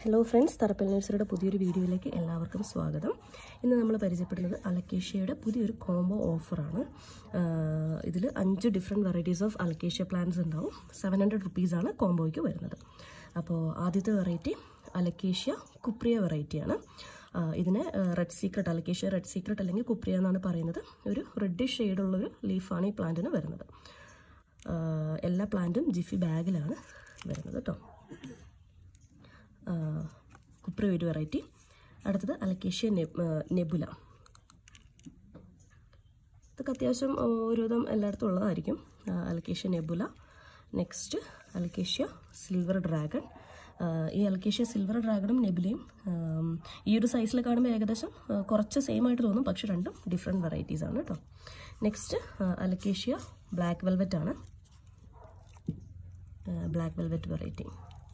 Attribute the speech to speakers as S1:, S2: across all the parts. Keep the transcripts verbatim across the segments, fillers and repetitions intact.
S1: Hello friends, THARAPPEL NURSERYയുടെ പുതിയൊരു വീഡിയോയിലേക്ക് എല്ലാവർക്കും സ്വാഗതം. ഇന്ന് നമ്മൾ പരിചയപ്പെടുന്നത് അലക്കേഷ്യയുടെ പുതിയൊരു കോംബോ ഓഫറാണ്. ഇതിൽ അഞ്ച് different varieties of Alocasia plants ഉണ്ടാവും. സെവൻ ഹൺഡ്രഡ് റുപ്പീസാണ് കോംബോയ്ക്ക് വരുന്നത്. അപ്പോൾ ആദ്യത്തെ വെറൈറ്റി അലക്കേഷ്യ കുപ്രിയ വെറൈറ്റിയാണ്. ഇതിനെ red secret, Alocasia red secret അല്ലെങ്കിൽ കുപ്രിയ എന്നാണ് പറയുന്നത്. ഒരു റെഡിഷ് ഷെയ്ഡുള്ളൊരു ലീഫാണ് ഈ പ്ലാന്റിന് വരുന്നത്. എല്ലാ പ്ലാന്റും ജിഫി ബാഗിലാണ് വരുന്നത് കേട്ടോ. കുപ്രിയ ഒരു വെറൈറ്റി. അടുത്തത് അലക്കേഷ്യ നെബുല. ഇതൊക്കെ അത്യാവശ്യം ഒരുവിധം എല്ലായിടത്തും ഉള്ളതായിരിക്കും. Alocasia nebula. Next Alocasia silver dragon. ഈ അലക്കേഷ്യ സിൽവർ ഡ്രാഗണും നെബുലയും ഈ ഒരു സൈസിൽ കാണുമ്പോൾ ഏകദേശം കുറച്ച് സെയിം ആയിട്ട് തോന്നും, പക്ഷെ രണ്ടും ഡിഫറെൻറ്റ് വെറൈറ്റീസ് ആണ് കേട്ടോ. നെക്സ്റ്റ് അലക്കേഷ്യ ബ്ലാക്ക് വെൽവെറ്റ് ആണ്. Black velvet variety.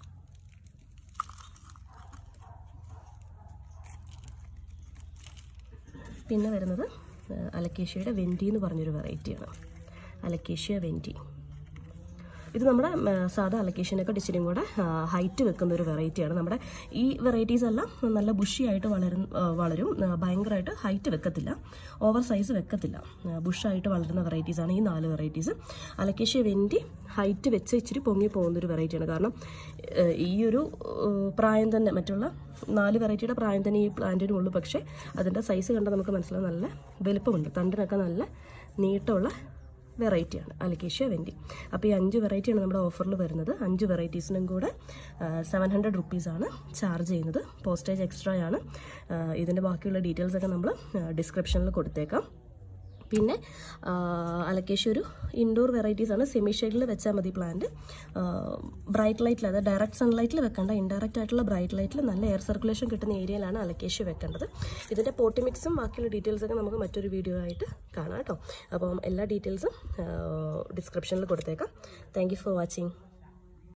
S1: പിന്നെ വരുന്നത് അലക്കേഷ്യയുടെ വെന്റി എന്ന് പറഞ്ഞൊരു വെറൈറ്റിയാണ്. Alocasia venti. ഇത് നമ്മുടെ സാധാ അലക്കേഷ്യനൊക്കെ ഇച്ചിരിയും കൂടെ ഹൈറ്റ് വെക്കുന്ന ഒരു വെറൈറ്റിയാണ്. നമ്മുടെ ഈ വെറൈറ്റീസ് എല്ലാം നല്ല ബുഷിയായിട്ട് വളരും വളരും ഭയങ്കരമായിട്ട് ഹൈറ്റ് വെക്കത്തില്ല, ഓവർ സൈസ് വെക്കത്തില്ല. ബുഷായിട്ട് വളരുന്ന വെറൈറ്റീസാണ് ഈ നാല് വെറൈറ്റീസ്. അലക്കേഷ്യ വെന്റി ഹൈറ്റ് വെച്ച് ഇച്ചിരി പൊങ്ങി പോകുന്നൊരു വെറൈറ്റിയാണ്. കാരണം ഈ ഒരു പ്രായം തന്നെ, മറ്റുള്ള നാല് വെറൈറ്റിയുടെ പ്രായം തന്നെ ഈ പ്ലാന്റിനുള്ളൂ. പക്ഷേ അതിൻ്റെ സൈസ് കണ്ടാൽ നമുക്ക് മനസ്സിലാവും നല്ല വലുപ്പമുണ്ട്. തണ്ടിനൊക്കെ നല്ല നീട്ടമുള്ള വെറൈറ്റിയാണ് അലക്കേഷ്യ വെന്റി. അപ്പോൾ ഈ അഞ്ച് വെറൈറ്റിയാണ് നമ്മുടെ ഓഫറിൽ വരുന്നത്. അഞ്ച് വെറൈറ്റീസിനും കൂടെ സെവൻ ഹൺഡ്രഡ് റുപ്പീസാണ് ചാർജ് ചെയ്യുന്നത്. പോസ്റ്റേജ് എക്സ്ട്രാ ആണ്. ഇതിൻ്റെ ബാക്കിയുള്ള ഡീറ്റെയിൽസൊക്കെ നമ്മൾ ഡിസ്ക്രിപ്ഷനിൽ കൊടുത്തേക്കാം. പിന്നെ അലക്കേഷ്യ ഒരു ഇൻഡോർ വെറൈറ്റീസാണ്. സെമി ഷെയ്ഡിൽ വെച്ചാൽ മതി പ്ലാന്റ്. ബ്രൈറ്റ് ലൈറ്റിൽ, അതായത് ഡയറക്റ്റ് സൺലൈറ്റിൽ വെക്കേണ്ട, ഇൻഡയറക്റ്റ് ആയിട്ടുള്ള ബ്രൈറ്റ് ലൈറ്റിൽ നല്ല എയർ സർക്കുലേഷൻ കിട്ടുന്ന ഏരിയയിലാണ് അലക്കേഷ്യ വെക്കേണ്ടത്. ഇതിൻ്റെ പോട്ടി മിക്സും ബാക്കിയുള്ള ഡീറ്റെയിൽസൊക്കെ നമുക്ക് മറ്റൊരു വീഡിയോ ആയിട്ട് കാണാം കേട്ടോ. അപ്പം എല്ലാ ഡീറ്റെയിൽസും ഡിസ്ക്രിപ്ഷനിൽ കൊടുത്തേക്കാം. Thank you for watching.